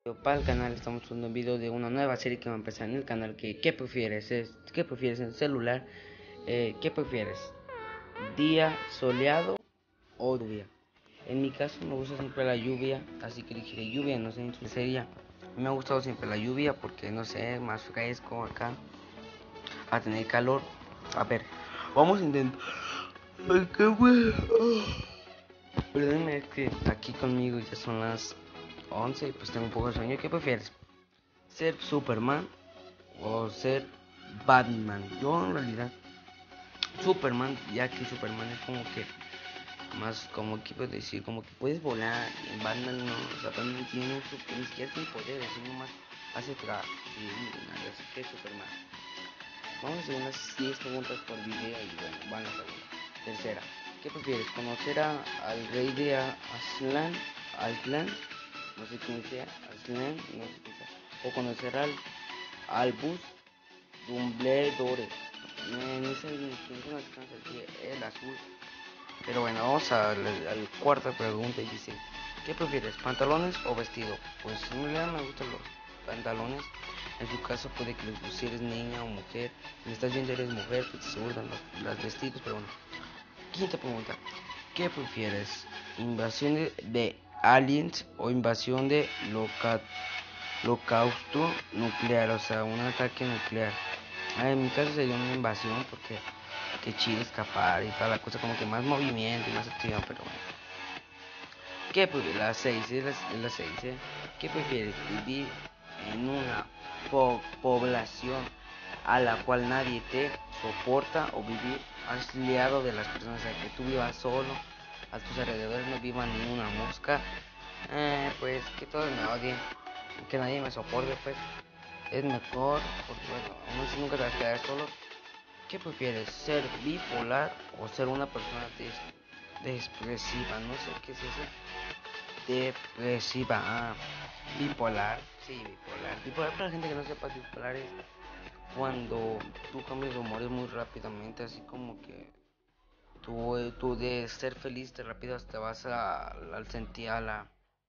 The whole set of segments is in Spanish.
Para el canal estamos subiendo un video de una nueva serie que va a empezar en el canal. ¿Qué prefieres? ¿Qué prefieres en celular? ¿Qué prefieres? ¿Día soleado o lluvia? En mi caso me gusta siempre la lluvia, así que dije lluvia, no sé en su serie. Me ha gustado siempre la lluvia porque no sé, más fresco acá, a tener calor. A ver, vamos a intentar. Ay, qué bueno. Perdónenme, es que aquí conmigo ya son las 11 y pues tengo un poco de sueño. ¿Qué prefieres? ¿Ser Superman o ser Batman? Yo en realidad Superman, ya que Superman es como que más, como que puedo decir, como que puedes volar. Y en Batman no, o sea, Batman tiene ni siquiera tiene poderes, sino más hace trabajo. Así que Superman. Vamos a hacer unas 10 preguntas por video y bueno, van a la segunda. Tercera, ¿qué prefieres? ¿Conocer al rey de Aslan? No sé quién sea, Aslan, no sé quién sea. O conocer al Albus Dumbledore. No sé ni quién son las cosas aquí, el azul. Pero bueno, vamos a la cuarta pregunta y dice, ¿qué prefieres, pantalones o vestido? Pues en realidad me gustan los pantalones. En tu caso puede que si eres niña o mujer, si me estás viendo eres mujer, pues te gustan los vestidos, pero bueno. Quinta pregunta, ¿qué prefieres? ¿Invasión de aliens o invasión de holocausto nuclear? O sea, un ataque nuclear. En mi caso sería una invasión porque qué chido escapar y toda la cosa, como que más movimiento y más actividad, pero bueno. ¿Qué prefieres? La 6 es la 6, ¿eh? ¿Qué prefieres? ¿Vivir en una población a la cual nadie te soporta o vivir aislado de las personas? O sea, que tú vivas solo, a tus alrededores no viva ni una mosca, pues que todos me odien, que nadie me soporte, pues es mejor, porque bueno, aún así nunca te vas a quedar solo. ¿Qué prefieres? ¿Ser bipolar o ser una persona depresiva? No sé qué es eso. Depresiva. Bipolar. Sí, bipolar. Bipolar, para la gente que no sepa, bipolar es cuando tú cambias de humores muy rápidamente, así como que tú de ser feliz de rápido te vas al sentir a la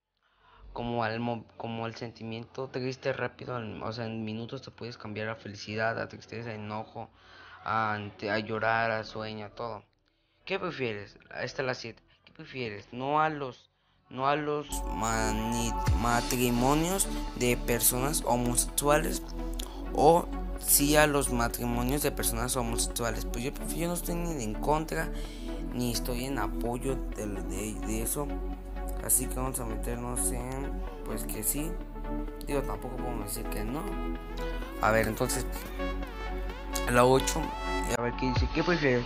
como al sentimiento triste rápido, o sea, en minutos te puedes cambiar a felicidad, a tristeza, a enojo, a llorar, a sueño, a todo. ¿Qué prefieres? Esta es la 7. ¿Qué prefieres? No a los matrimonios de personas homosexuales o sí a los matrimonios de personas homosexuales. Pues yo no estoy ni en contra ni estoy en apoyo de eso. Así que vamos a meternos en, pues que sí. Digo, tampoco podemos decir que no. A ver, entonces, la 8. A ver qué dice. ¿Qué prefieres?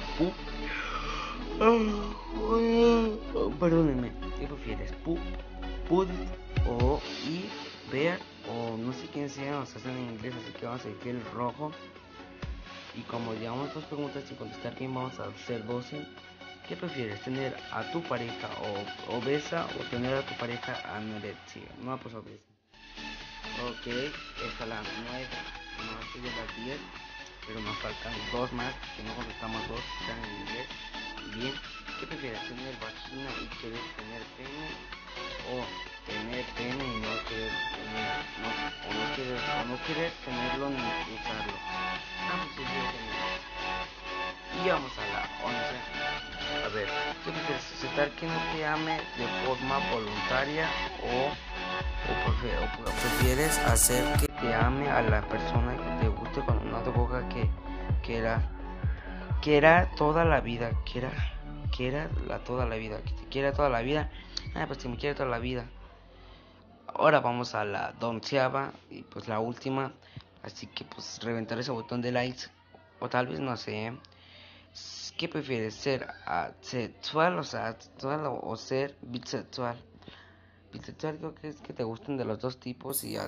Perdónenme. ¿Qué prefieres? Pud o y ver o no sé quién sea, o sea, están en inglés, así que vamos a decir el rojo. Y como llevamos dos preguntas sin contestar bien, vamos a hacer 12. ¿Qué prefieres? ¿Tener a tu pareja obesa o tener a tu pareja anorexia? No, pues obesa. Ok, esta es la 9. No, estoy de las 10. Pero nos faltan dos más, que no contestamos dos, que están en inglés. Bien, ¿qué prefieres? ¿Tener vagina y querer tener pene? ¿O tener pene y no querer tener, no, o no querer tenerlo ni usarlo? Pues sí, quiero tener. Y vamos a la 11. A ver, ¿qué prefieres? ¿Aceptar que no te ame de forma voluntaria o prefieres hacer que te ame a la persona que te guste con una droga que era que era toda la vida, toda la vida, que te quiera toda la vida? Pues si me quiere toda la vida. Ahora vamos a la donceava y pues la última, así que pues reventar ese botón de likes o tal vez no sé. ¿Qué prefieres? ¿Ser asexual, o sea, asexual o ser bisexual? Bisexual creo que es que te gusten de los dos tipos y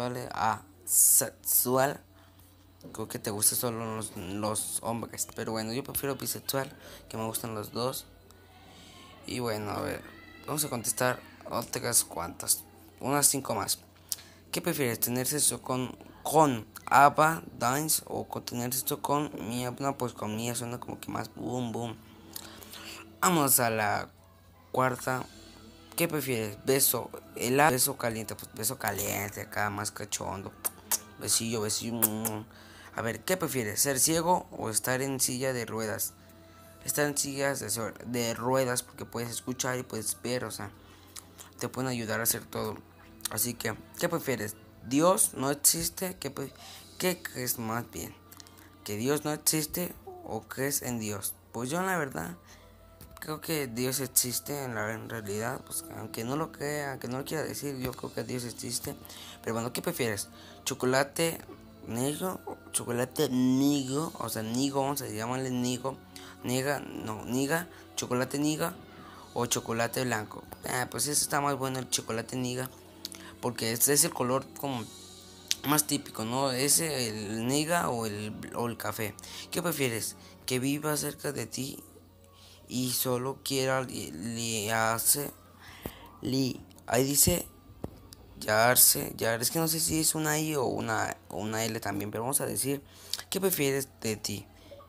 asexual creo que te gustan solo los hombres. Pero bueno, yo prefiero bisexual, que me gustan los dos. Y bueno, a ver, vamos a contestar otras cuantas, unas 5 más. ¿Qué prefieres? ¿Tener sexo con Ava Dance o tener sexo con Mia? No, pues con Mia suena como que más boom boom. Vamos a la cuarta. ¿Qué prefieres? ¿Beso helado? ¿Beso caliente? Pues beso caliente, acá más cachondo. Besillo, besillo. A ver, ¿qué prefieres? ¿Ser ciego o estar en silla de ruedas? Estar en sillas de ruedas porque puedes escuchar y puedes ver, o sea, te pueden ayudar a hacer todo. Así que, ¿qué prefieres? ¿Dios no existe? ¿Qué crees más bien? ¿Que Dios no existe o crees en Dios? Pues yo la verdad creo que Dios existe en realidad, pues aunque no lo crea, aunque no lo quiera decir, yo creo que Dios existe. Pero bueno, ¿qué prefieres? ¿Chocolate negro? ¿Chocolate nigo? O sea, nigo, vamos a llamarle nigo. Niga, chocolate niga o chocolate blanco. Pues eso está más bueno el chocolate niga, porque este es el color como más típico, ¿no? Ese, el niga o el café. ¿Qué prefieres? ¿Que viva cerca de ti y solo quiera liarse? Ahí dice liarse, es que no sé si es una I o una L también, pero vamos a decir, ¿qué prefieres de ti?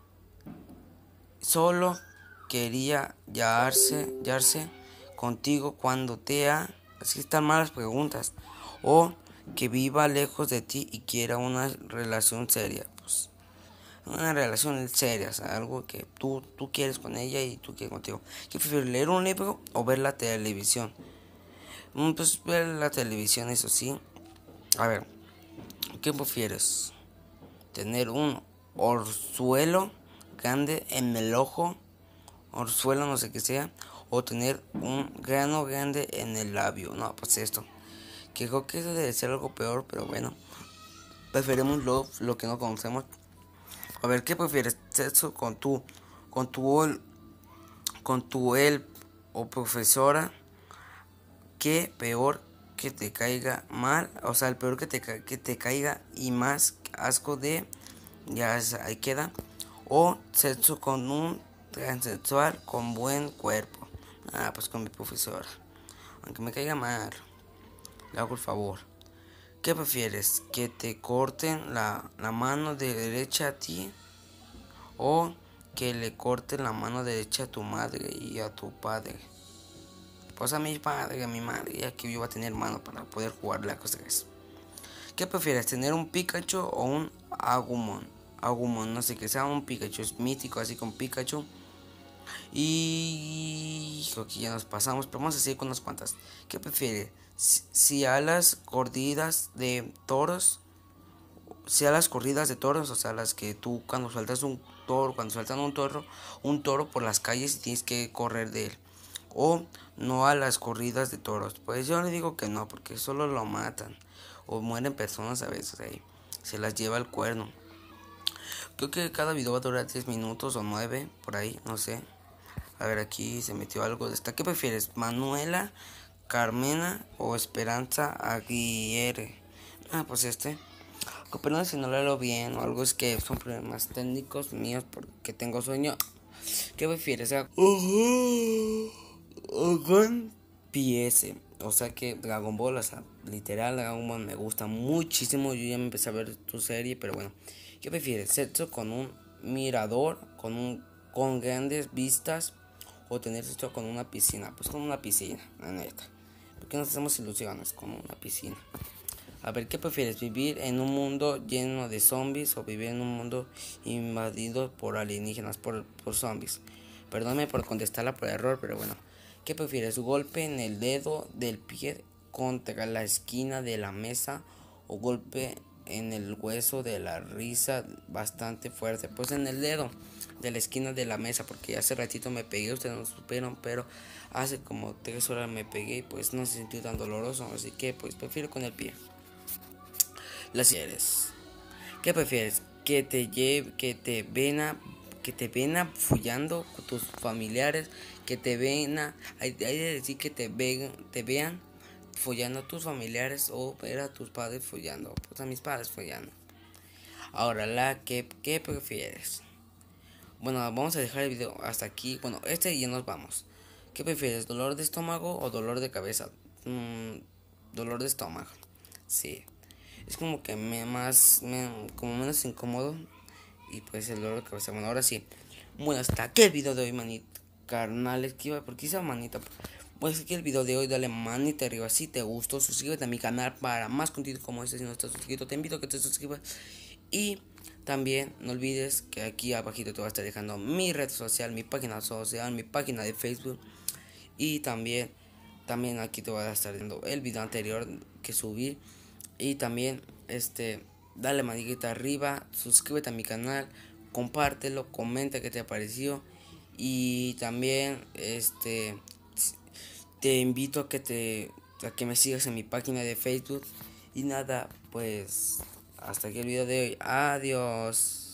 Solo quería liarse contigo cuando así están malas preguntas, o que viva lejos de ti y quiera una relación seria. Pues una relación seria, o sea, algo que tú quieres con ella y tú quieres contigo. ¿Qué prefieres, leer un libro o ver la televisión? Pues ver la televisión, eso sí. A ver, ¿qué prefieres? ¿Tener un orzuelo grande en el ojo? Orzuelo, no sé qué sea. O tener un grano grande en el labio. No, pues esto. Que creo que eso debe ser algo peor, pero bueno. Preferimos lo que no conocemos. A ver, ¿qué prefieres? ¿Sexo con tu, con tu él o profesora? ¿Qué peor que te caiga mal? O sea, el peor que te caiga y más asco de... Ya ahí queda. O sexo con un transexual con buen cuerpo. Pues con mi profesora. Aunque me caiga mal, le hago el favor. ¿Qué prefieres? ¿Que te corten la mano derecha a ti? ¿O que le corten la mano derecha a tu madre y a tu padre? Pues a mi padre y a mi madre, ya que yo iba a tener mano para poder jugar la cosa que es. ¿Qué prefieres? ¿Tener un Pikachu o un Agumon? Agumon, no sé qué sea, un Pikachu es mítico, así con Pikachu. Y creo que ya nos pasamos, pero vamos a seguir con unas cuantas. ¿Qué prefieres? Si a las corridas de toros, si a las corridas de toros, o sea, las que tú cuando sueltas un toro, cuando sueltan un toro por las calles y tienes que correr de él. O no a las corridas de toros. Pues yo le digo que no, porque solo lo matan. O mueren personas a veces ahí. Se las lleva el cuerno. Creo que cada video va a durar 10 minutos o 9, por ahí, no sé. A ver, aquí se metió algo de esta. ¿Qué prefieres? ¿Manuela, Carmena o Esperanza Aguirre? Pues este. Perdón si no lo leo bien o algo, es que son problemas técnicos míos porque tengo sueño. ¿Qué prefieres? Con PS. O sea que Dragon Ball, o sea, literal, Dragon Ball me gusta muchísimo. Yo ya me empecé a ver tu serie, pero bueno. ¿Qué prefieres? ¿Sexo con un mirador, con grandes vistas, o tener sexo con una piscina? Pues con una piscina, la neta. Porque nos hacemos ilusiones con una piscina. A ver, ¿qué prefieres? ¿Vivir en un mundo lleno de zombies o vivir en un mundo invadido por alienígenas, por zombies? Perdóname por contestarla por error, pero bueno. ¿Qué prefieres? ¿Golpe en el dedo del pie contra la esquina de la mesa o golpe en el hueso de la risa bastante fuerte? Pues en el dedo de la esquina de la mesa, porque hace ratito me pegué, ustedes no supieron, pero hace como 3 horas me pegué y pues no se sintió tan doloroso, así que pues prefiero con el pie. Las quieres. ¿Qué prefieres? Que te ven follando con tus familiares, que te ven hay de decir que te vean follando a tus familiares, o ver a tus padres follando, pues a mis padres follando. Ahora ¿qué prefieres? Bueno, vamos a dejar el video hasta aquí. Bueno, y ya nos vamos. ¿Qué prefieres? ¿Dolor de estómago o dolor de cabeza? Dolor de estómago. Sí. Es como que como menos incómodo. Y pues el dolor de cabeza. Bueno, ahora sí. Bueno, hasta aquí el video de hoy, manita. Carnales, ¿por qué hice manita? Pues aquí el video de hoy, dale manita arriba si te gustó, suscríbete a mi canal para más contenido como este. Si no estás suscrito, te invito a que te suscribas. Y también no olvides que aquí abajito te voy a estar dejando mi red social, mi página social, mi página de Facebook. Y también aquí te voy a estar dando el video anterior que subí. Y también dale manita arriba, suscríbete a mi canal, compártelo, comenta qué te pareció. Y también te invito a que me sigas en mi página de Facebook. Y nada, pues hasta aquí el video de hoy. Adiós.